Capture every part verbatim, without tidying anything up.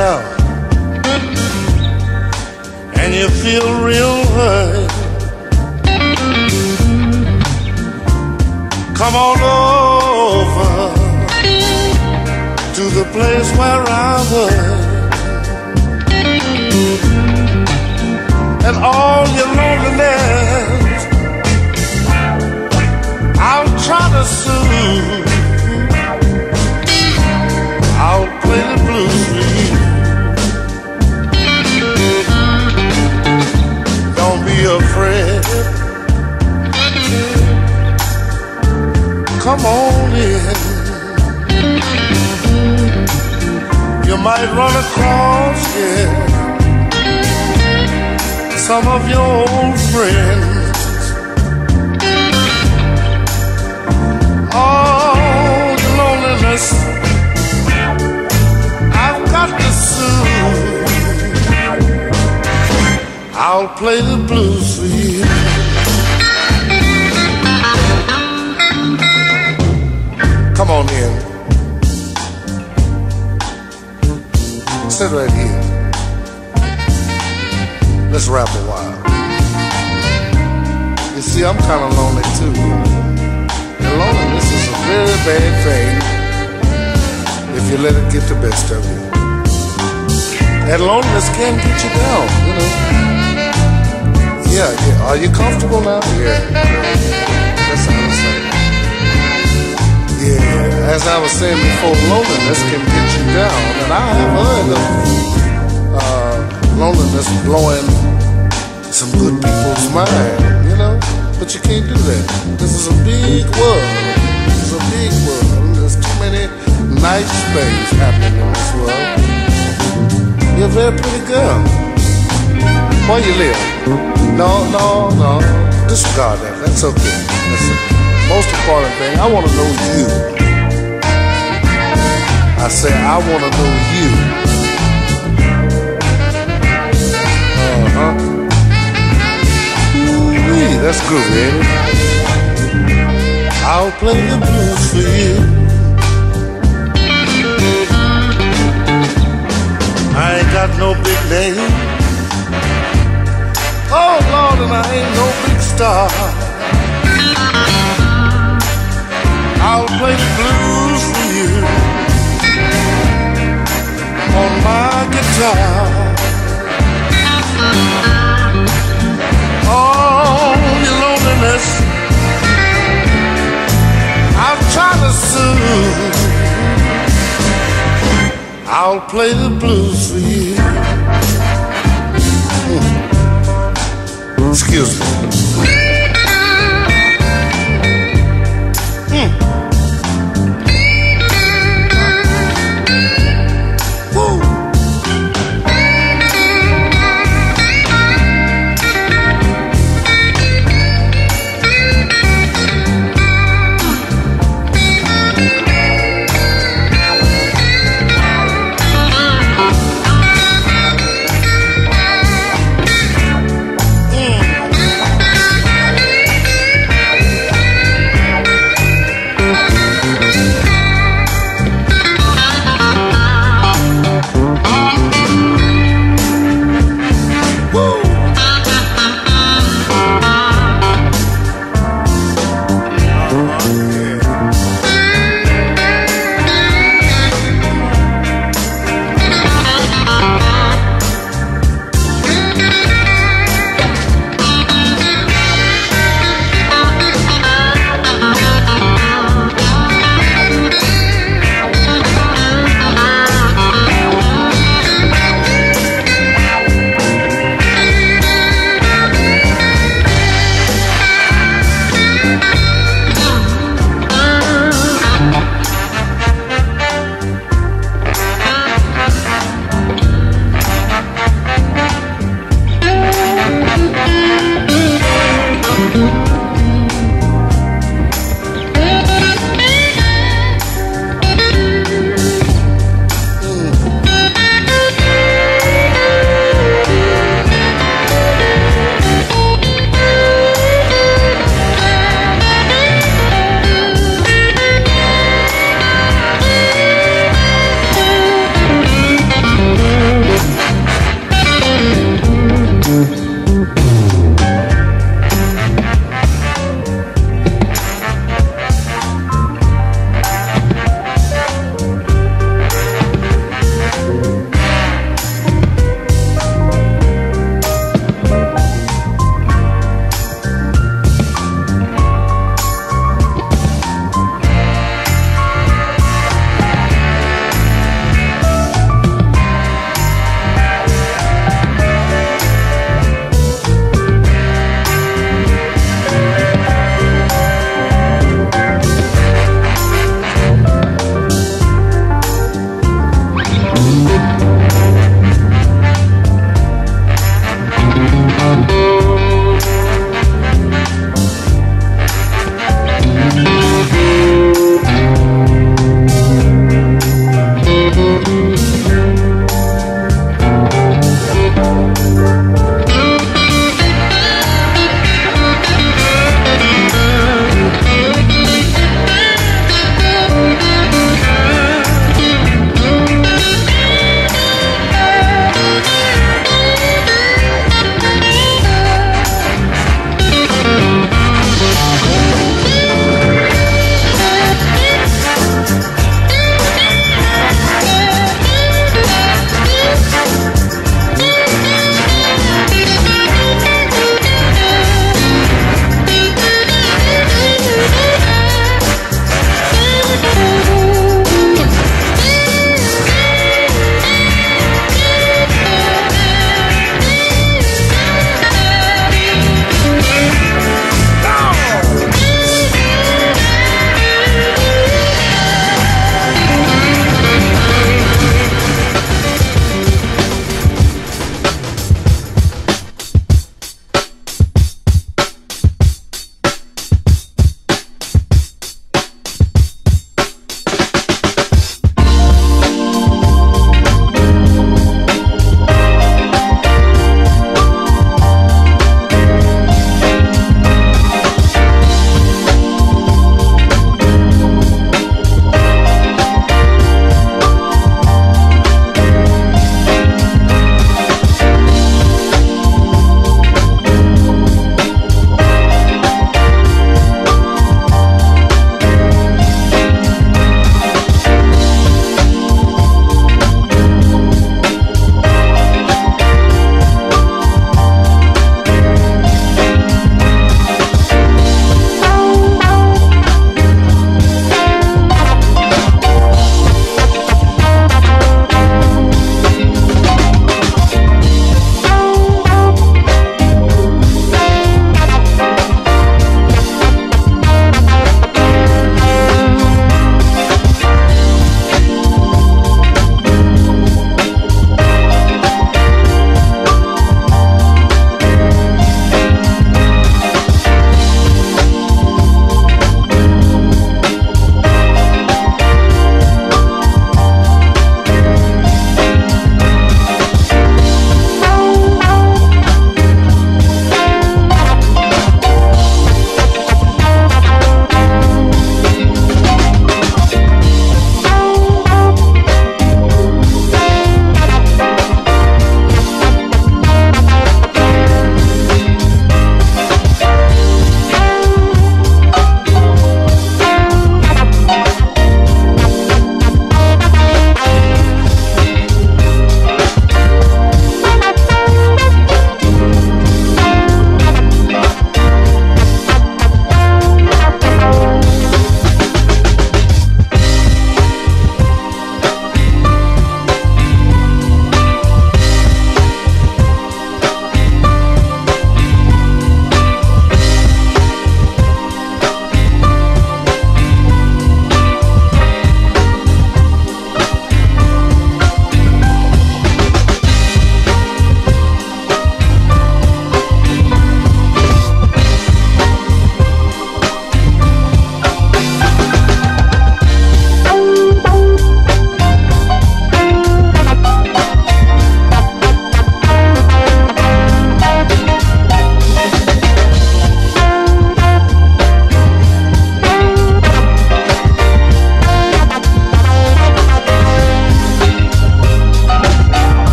out and you feel real hurt, come on over to the place where I was, and all your loneliness I'll try to soothe. I'll play the blues for you. Don't be afraid. Come on in. You might run across, yeah, some of your old friends. All the loneliness I've got to soothe. I'll play the blues for you. Come on in. Sit right here. Let's rap a while. You see, I'm kind of lonely too. And loneliness is a very bad thing if you let it get the best of you. And loneliness can get you down, you know. Yeah, yeah. Are you comfortable now? Yeah. That's what I'm saying. Yeah, as I was saying before, loneliness can get you down. And I have heard of uh, loneliness blowing some good people's mind, you know. But you can't do that. This is a big world. This is a big world. There's too many nice things happening in this world. You're a very pretty girl. Where you live? No, no, no. Disregard that. That's okay. That's the most important thing. I want to know you. I say I want to know you. Uh-huh. Ooh-wee, that's groovy, ain't it? I'll play the blues for you. I ain't got no big name. Oh Lord, and I ain't no big star. I'll play the blues for you on my guitar. Oh, your loneliness I'll try to soothe. I'll play the blues for you. Mm. Excuse me. Mm. Woo.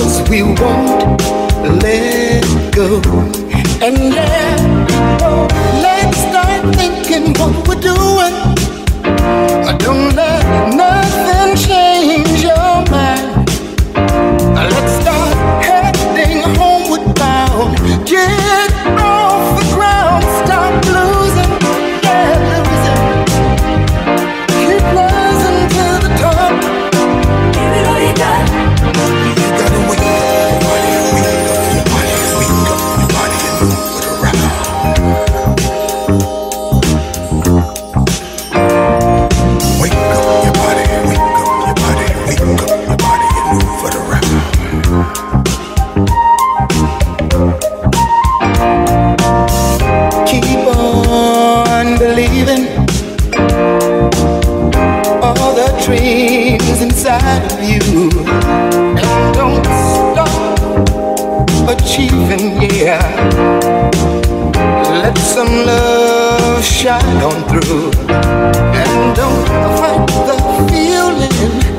'cause we won't let go. And yeah, let's start thinking what we're doing. Don't let nothing change your mind. Let's start heading homeward bound. Get off the ground, stop losing, yeah, losing. Keep rising to the top. Give it all you got. You gotta wake up your body, wake up your body, wake up your body and move it around. Wake up your body, wake up your body, wake up your body and move it around. Keep on believing all the dreams inside of you, and don't stop achieving, yeah. Let some love shine on through, and don't fight the feeling.